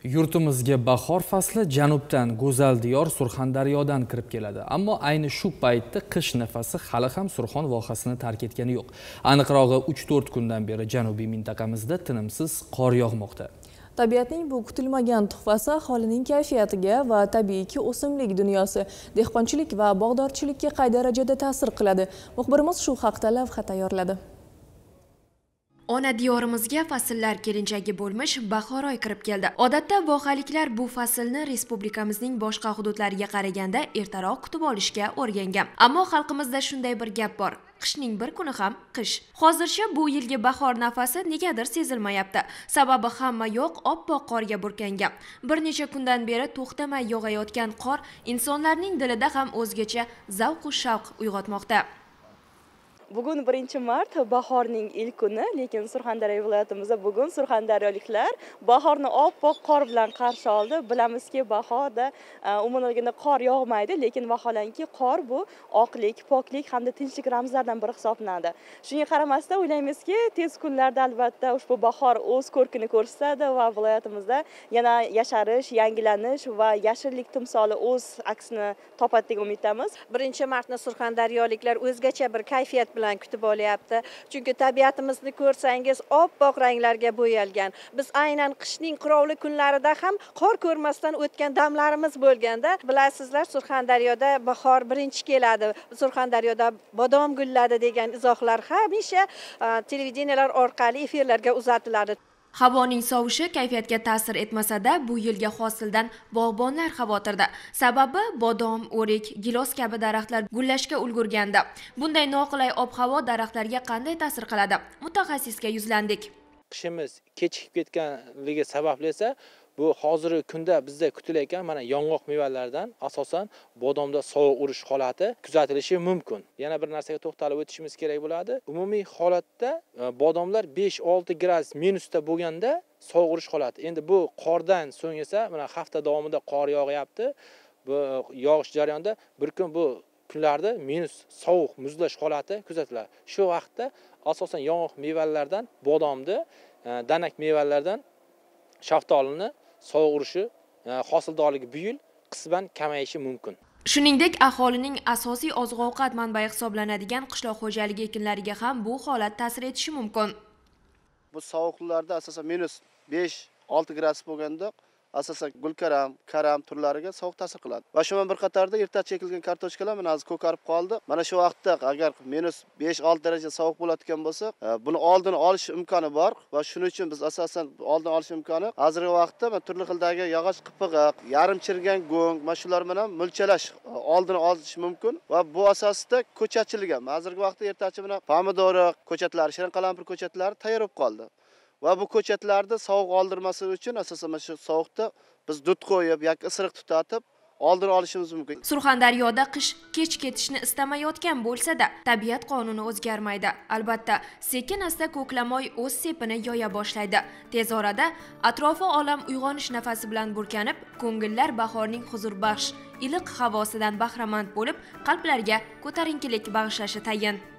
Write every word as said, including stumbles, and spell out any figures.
Yurtimizga bahor fasli janubdan, go'zal diyor Surxondaryodan kirib keladi. Ammo ayni shu paytda qish nafasi hali ham Surxon vohasini tark etgani yo'q. Aniqrog'i uch to'rt kundan beri janubiy mintaqamizda tinimsiz qor yog'moqda. Tabiatning bu kutilmagan tuhfasi aholining kayfiyatiga va tabiiyki o'simlik dunyosi, dehqonchilik va bog'dorchilikka qay darajada ta'sir qiladi? Muxbirimiz shu haqda lavha tayyorladi. Ona diyorimizga fasllar kelinchagi bo'lmish bahor oy kirib keldi. Odatda vohaliklar bu faslni respublikamizning boshqa hududlariga qaraganda ertaroq kutib olishga o'rgangan. Ammo xalqimizda shunday bir gap bor. Qishning bir kuni ham qish. Hozircha bu yilgi bahor nafasi negadir sezilmayapti. Sababi hamma yo'q oppoq qorga burkangan. Bir necha kundan beri to'xtamay yog'ayotgan qor insonlarning dilida ham o'zgacha zavq va shavq uyg'otmoqda. Bugun birinchi mart bahorning ilk kuni, lekin Surxondaryo viloyatimizda bugun surxondaryoliklar bahorni oppoq qor bilan qarshi oldi. Bilamizki, bahorda umuman olganda qor yog'maydi, lekin vaholanki qor bu oqlik, poklik hamda tinchlik ramzlaridan biri hisoblanadi. Shunga qaramasdan o'ylaymizki, tez kunlarda albatta ushbu bahor o'z ko'rkini ko'rsatadi va viloyatimizda yana yasharish, yangilanish va yashillik timsoli o'z aksini topadi deb umiddamiz. birinchi martni surxondaryoliklar o'zgacha bir kayfiyat bilan kutib olyapti. Chunki tabiatimizni ko'rsangiz oppoq ranglarga bo'yalgan. Biz aynan qishning qirovli kunlarida ham qor ko'rmasdan o'tgan damlarimiz bo'lganda, bilasizlar, Surxondaryoda bahor birinchi keladi. Surxondaryoda bodom gulladi degan izohlar hamisha televideniyalar orqali efirlarga uzatiladi. Havoning sovishi kayfiyatga ta'sir etmasa-da, bu yilgi hosildan bog'bonlar xavotirda. Sababi bodom, o'rik, gilos kabi daraxtlar gullashga ulgurganda. Bunday noqulay ob-havo daraxtlarga qanday ta'sir qiladi? Mutaxassisga yuzlandik. Qishimiz kechikib ketganligi sababli esa bu hozirgi kunda bizda kutilayotgan mana yong'oq mevalardan asosan bodomda sovuq urish holati kuzatilishi mumkin. Yana bir narsaga to'xtalib o'tishimiz kerak bo'ladi. Umumiy holatda bodomlar besh olti gradus minusda bo'lganda sovuq urish holati. Endi bu qordan so'ng esa mana hafta davomida qor yog'yapti. Bu yog'ish jarayonida bir kun bu kunlarda minus sovuq muzlash holati kuzatiladi. Shu vaqtda asosan yong'oq mevalardan bodomni, danak mevalardan shaftolini sovuq urishi, hosildorligi bu yil qisman kamayishi mumkin. Shuningdek, aholining asosiy oziq-ovqat manbai hisoblanadigan qishloq xo'jaligi ekinlariga ham bu holat ta'sir etishi mumkin. Bu sovuqlarda asosan minus besh olti gradus bo'lganda asosan gulkaram, karam turlariga sovuq ta'sir qiladi. Va shu bilan bir qatorda erta chekilgan kartoshkalar mana hozir ko'karib qoldi. Mana shu vaqtda agar minus besh olti daraja sovuq bo'ladigan bo'lsa, buni oldini olish imkoni bor va shuning uchun biz asosan oldini olish imkoni hozirgi vaqtda mana turli xildagi yog'och qipig'i, yarim chirgan go'ng, mana shular bilan mulchalash oldini olish mumkin va bu asosida ko'chatchilik ham hozirgi vaqtda ertachi bilan pomidori ko'chatlari, shirin qalampir ko'chatlari tayyor bo'lib qoldi. Va bu ko'chatlarda sovuq oldirmasi uchun asosan mana shu sovuqda biz dud qo'yib yoki isiriq tutatib oldini olishimiz mumkin. Surxondaryoda qish kech ketishni istamayotgan bo'lsa-da, tabiat qonuni o'zgarmaydi. Albatta, sekin-asta ko'klamoy o'z sepini yoya boshlaydi. Tez orada atrofi olam uyg'onish nafasi bilan burkanib, ko'ngillar bahorning huzurbaxsh, iliq havosidan bahramand bo'lib, qalblarga ko'tarinkilik bag'ishlashi tayin.